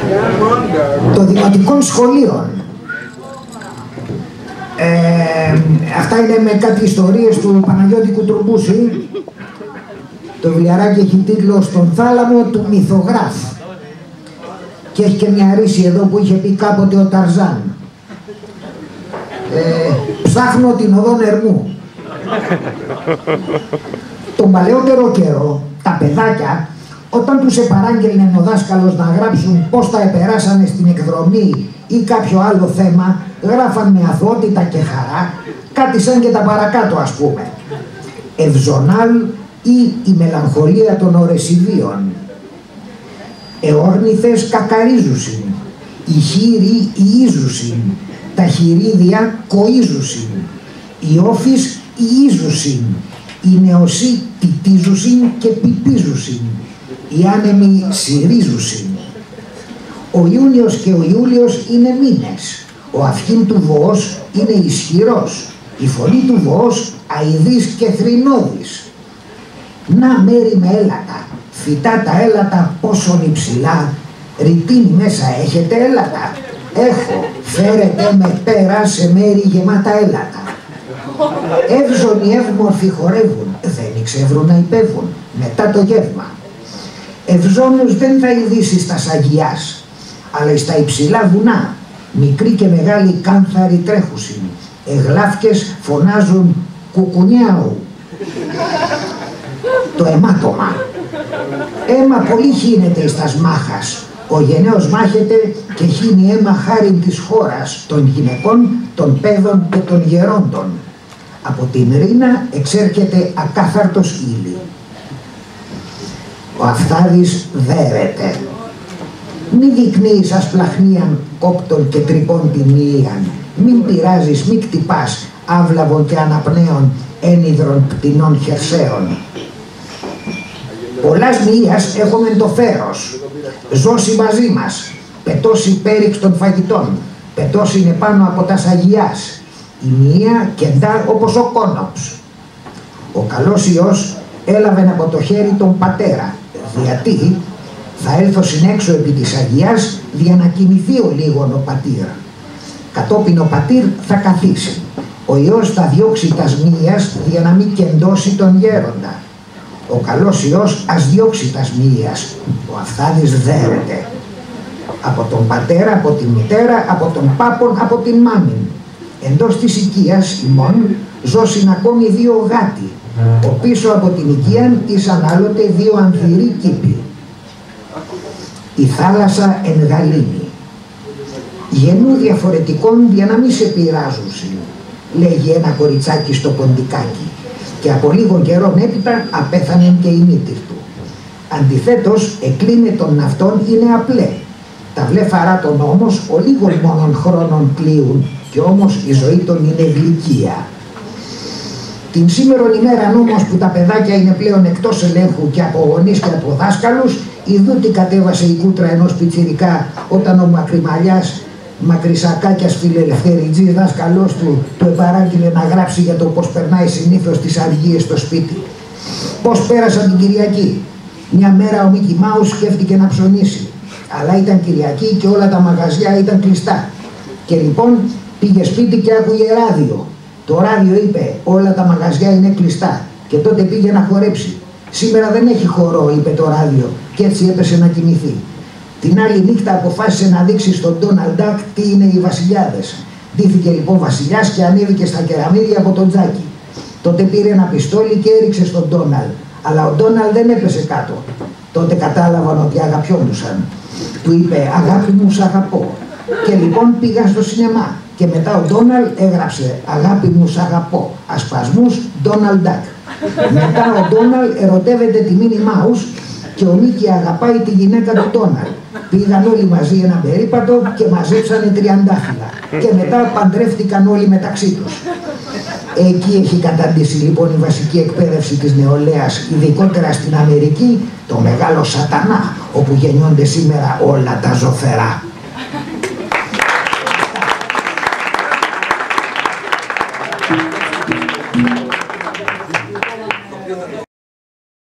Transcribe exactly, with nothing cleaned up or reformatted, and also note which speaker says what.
Speaker 1: των δημοτικών σχολείων. Ε, αυτά είναι με κάτι ιστορίες του Παναγιώτη Κουτρουμπούση. Το βιβλιαράκι έχει τίτλο «Στον θάλαμο του μυθογράφ» και έχει και μια ρίση εδώ που είχε πει κάποτε ο Ταρζάν. Ε, ψάχνω την οδόν Ερμού. Τον παλαιότερο καιρό, τα παιδάκια, όταν τους επαράγγελνε ο δάσκαλος να γράψουν πώς τα επεράσανε στην εκδρομή ή κάποιο άλλο θέμα, γράφαν με αθωότητα και χαρά, κάτι σαν και τα παρακάτω ας πούμε. Ευζωνάλ ή η μελαγχολία των ορεσιδίων. Εόρνηθες κακαρίζουσιν, οι χείροι ιίζουσιν, τα χειρίδια κοίζουσιν, οι όφεις ιίζουσιν, οι νεοσοί τιτίζουσιν και πιπίζουσιν, οι άνεμοι συρίζουσιν. Ο Ιούνιος και ο Ιούλιος είναι μήνες, ο αυχήν του βοός είναι ισχυρός, η φωνή του βοός αηδής και θρηνώδης. Να μέρη με έλατα, φυτά τα έλατα πόσον υψηλά, ρητίνη μέσα έχετε έλατα, έχω, φέρετε με πέρα σε μέρη γεμάτα έλατα. Εύζωνοι ευμορφοι χορεύουν, δεν εξεύρουν να υπεύουν, μετά το γεύμα. Ευζώνους δεν θα ειδήσει στα σαγιάς, αλλά στα υψηλά βουνά, μικροί και μεγάλοι κάνθαροι τρέχουσιν, εγλάφκες φωνάζουν κουκουνιάου. Το αιμάτωμα. Αίμα πολύ χύνεται εις τας μάχας, ο γενναίος μάχεται και χύνει αίμα χάριν της χώρας, των γυναικών, των παιδών και των γερόντων. Από την ρίνα εξέρχεται ακάθαρτος ύλη. Ο Αφθάδης δέρεται. Μη δεικνύεις ασπλαχνίαν κόπτων και τρυπών την μοίαν. Μην πειράζεις, μη κτυπάς άβλαβων και αναπνέων ένυδρων πτηνών χερσαίων. Πολλάς μοίας έχομεν το φέρος. Ζώσει μαζί μας. Πετώσει πέριξ των φαγητών. Πετώσει είναι πάνω από τα σαγιάς. Η μία κεντά όπως ο κόνοψ. Ο καλός Υιός έλαβεν από το χέρι τον πατέρα. Γιατί θα έλθω συνέξω επί της Αγιάς για να κοιμηθεί ο λίγον ο πατήρ. Κατόπιν ο πατήρ θα καθίσει. Ο Υιός θα διώξει τας μοίας για να μην κεντώσει τον γέροντα. Ο καλός Υιός ας διώξει τας μοίας. Ο Αφθάδης δέρεται. Από τον πατέρα, από τη μητέρα, από τον πάπον, από την μάμην. Εντός της οικίας ημών ζώσιν ακόμη δύο γάτι. Ο πίσω από την οικίαν ήσαν άλλοτε δύο ανθυροί κήποι. Η θάλασσα εν γαλήνη. Γενού διαφορετικών για να μη σε πειράζουσιν, λέγει ένα κοριτσάκι στο ποντικάκι, και από λίγο καιρόν έπειτα απέθανε και η μήτηρ του. Αντιθέτως, εκλίνε των ναυτών είναι απλέ. Τα βλέφαρά των όμως ο λίγων μόνον χρόνων κλείουν, και όμως η ζωή των είναι γλυκία. Την σήμερον ημέραν όμως που τα παιδάκια είναι πλέον εκτός ελέγχου και από γονείς και από δάσκαλους, ιδού τι κατέβασε η κούτρα ενός πιτσιρικά όταν ο Μακρυμαλιάς, μακρισακάκιας φιλελευθεριτζής δάσκαλός του, του επαράγγειλε να γράψει για το πώς περνάει συνήθως τις αργίες στο σπίτι. Πώς πέρασαν την Κυριακή. Μια μέρα ο Μίκι Μάους σκέφτηκε να ψωνίσει, αλλά ήταν Κυριακή και όλα τα μαγαζιά ήταν κλειστά. Και λοιπόν πήγε σπίτι και άκουγε ράδιο. Το ράδιο είπε όλα τα μαγαζιά είναι κλειστά, και τότε πήγε να χορέψει. Σήμερα δεν έχει χορό, είπε το ράδιο, και έτσι έπεσε να κοιμηθεί. Την άλλη νύχτα αποφάσισε να δείξει στον Ντόναλντ Ντακ τι είναι οι βασιλιάδες. Ντύθηκε λοιπόν βασιλιάς και ανέβηκε στα κεραμίδια από τον Τζάκι. Τότε πήρε ένα πιστόλι και έριξε στον Ντόναλντ, αλλά ο Ντόναλντ δεν έπεσε κάτω. Τότε κατάλαβαν ότι αγαπιόντουσαν. Του είπε αγάπη μου σ' αγαπώ. Και λοιπόν πήγαν στο σινεμά. Και μετά ο Ντόναλντ έγραψε αγάπη μου σ' αγαπώ, ασπασμούς Ντόναλντ Ντακ. Μετά ο Ντόναλντ ερωτεύεται τη Μίνι Μάους και ο Μίκη αγαπάει τη γυναίκα του Ντόναλντ. Πήγαν όλοι μαζί ένα περίπατο και μαζέψανε τριαντάφυλλα. Και μετά παντρεύτηκαν όλοι μεταξύ τους. Εκεί έχει καταντήσει λοιπόν η βασική εκπαίδευση της νεολαίας, ειδικότερα στην Αμερική, το μεγάλο σατανά, όπου γεννιόνται σήμερα όλα τα ζωφερά.